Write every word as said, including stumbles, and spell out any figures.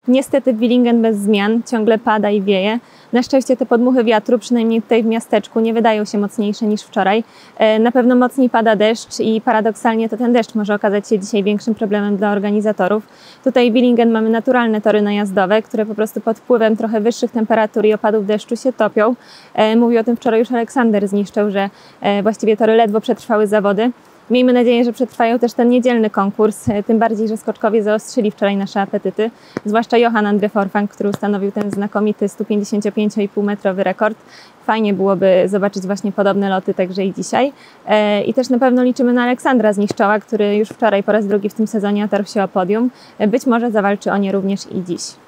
Niestety Willingen bez zmian, ciągle pada i wieje. Na szczęście te podmuchy wiatru, przynajmniej tutaj w miasteczku, nie wydają się mocniejsze niż wczoraj. Na pewno mocniej pada deszcz i paradoksalnie to ten deszcz może okazać się dzisiaj większym problemem dla organizatorów. Tutaj w Willingen mamy naturalne tory najazdowe, które po prostu pod wpływem trochę wyższych temperatur i opadów deszczu się topią. Mówił o tym wczoraj już Aleksander Zniszczał, że właściwie tory ledwo przetrwały zawody. Miejmy nadzieję, że przetrwają też ten niedzielny konkurs, tym bardziej, że skoczkowie zaostrzyli wczoraj nasze apetyty, zwłaszcza Johan Andre Forfang, który ustanowił ten znakomity sto pięćdziesiąt pięć i pół metrowy rekord. Fajnie byłoby zobaczyć właśnie podobne loty także i dzisiaj. I też na pewno liczymy na Aleksandra Zniszczała, który już wczoraj po raz drugi w tym sezonie otarł się o podium. Być może zawalczy o nie również i dziś.